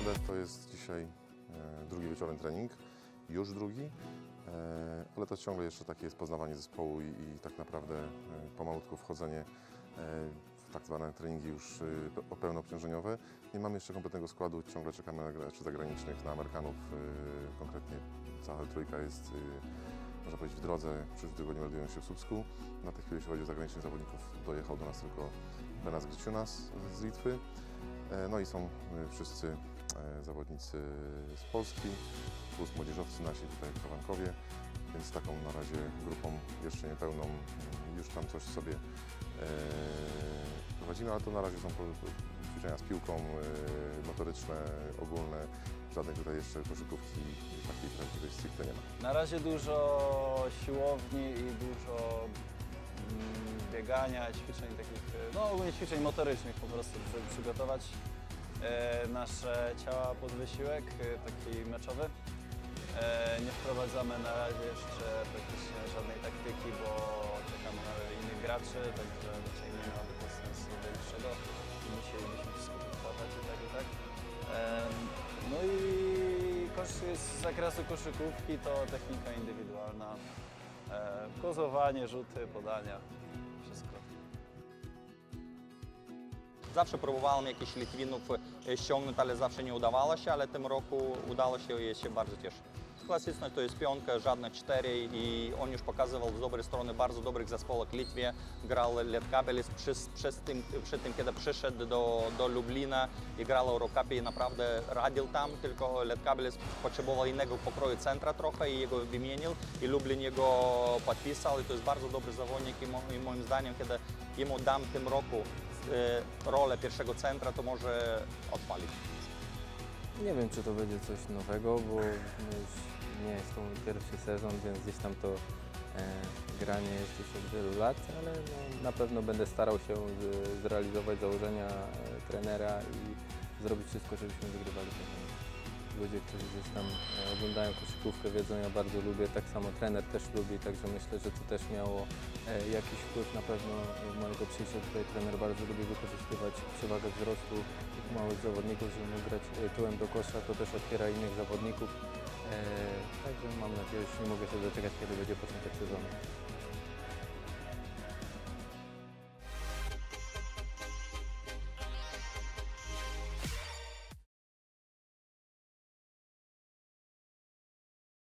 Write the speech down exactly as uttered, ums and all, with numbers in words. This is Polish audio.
Lech to jest dzisiaj e, drugi wieczorny trening, już drugi, e, ale to ciągle jeszcze takie jest poznawanie zespołu i, i tak naprawdę e, pomalutku wchodzenie e, w tak zwane treningi już e, o pełnoobciążeniowe. Nie mamy jeszcze kompletnego składu, ciągle czekamy na graczy zagranicznych, na Amerykanów. E, konkretnie cała trójka jest, e, można powiedzieć, w drodze. W przyszłym tygodniu meldują się w Słupsku. Na tej chwili, jeśli chodzi o zagranicznych zawodników, dojechał do nas tylko Benas Griciunas z Litwy. No i są wszyscy zawodnicy z Polski, plus młodzieżowcy nasi tutaj w Chowankowie, więc taką na razie grupą jeszcze niepełną już tam coś sobie prowadzimy, ale to na razie są ćwiczenia z piłką, motoryczne, ogólne, żadnej tutaj jeszcze koszykówki takiej prawdziwej stricte nie ma. Na razie dużo siłowni i dużo biegania, ćwiczeń takich, no ogólnie ćwiczeń motorycznych po prostu, żeby przygotować e, nasze ciała pod wysiłek, e, taki meczowy. E, nie wprowadzamy na razie jeszcze praktycznie żadnej taktyki, bo czekamy na innych graczy, także raczej nie miałoby to sensu większego i musielibyśmy wszystko powtarzać i tak i tak. E, no i kosz, z zakresu koszykówki to technika indywidualna, e, kozowanie, rzuty, podania. Wszystko. Zawsze próbowałem jakichś Litwinów ściągnąć, ale zawsze nie udawało się, ale tym roku udało się i się bardzo cieszę. Klasyczne to jest piątka, żadne cztery i on już pokazywał z dobrej strony bardzo dobrych zespołów w Litwie. Grał Lietkabelis przez, przez tym, przed tym, kiedy przyszedł do, do Lublina i grał w Eurocupie i naprawdę radził tam, tylko Lietkabelis potrzebował innego pokroju centra trochę i jego wymienił i Lublin jego podpisał i to jest bardzo dobry zawodnik i, mo, i moim zdaniem, kiedy jemu dam w tym roku e, rolę pierwszego centra, to może odpalić. Nie wiem, czy to będzie coś nowego, bo już nie jest to mój pierwszy sezon, więc gdzieś tam to e, granie jest już od wielu lat, ale no, na pewno będę starał się z, zrealizować założenia e, trenera i zrobić wszystko, żebyśmy wygrywali turniej. Ludzie, którzy gdzieś tam e, oglądają koszykówkę, wiedzą, ja bardzo lubię, tak samo trener też lubi, także myślę, że to też miało e, jakiś wpływ na pewno w mojego przyjścia tutaj. Trener bardzo lubi wykorzystywać przewagę wzrostu tych małych zawodników, żeby mógł grać tyłem do kosza, to też otwiera innych zawodników. E, także mam nadzieję, że nie mogę się doczekać, kiedy będzie początek sezonu.